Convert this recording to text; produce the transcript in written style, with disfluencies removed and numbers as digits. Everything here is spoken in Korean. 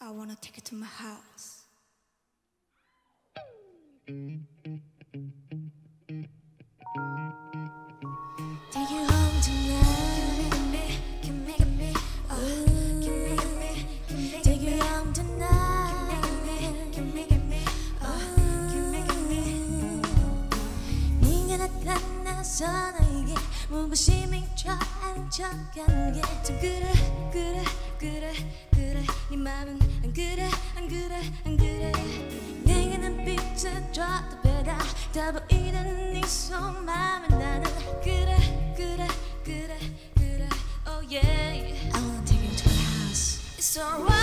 I wanna take it to my house. Take you home tonight. Take you home tonight. 네가 나타나서 나에게 무관심이 척한 게 좀 그래 그래 그래 그래 네 맘은 안 그래 안 그래 안 그래 내게 눈빛을 줬다 빼다 다 보이는 네 속마음은 나는 그래 그래 그래 그래 oh yeah I wanna take you to my house. It's alright.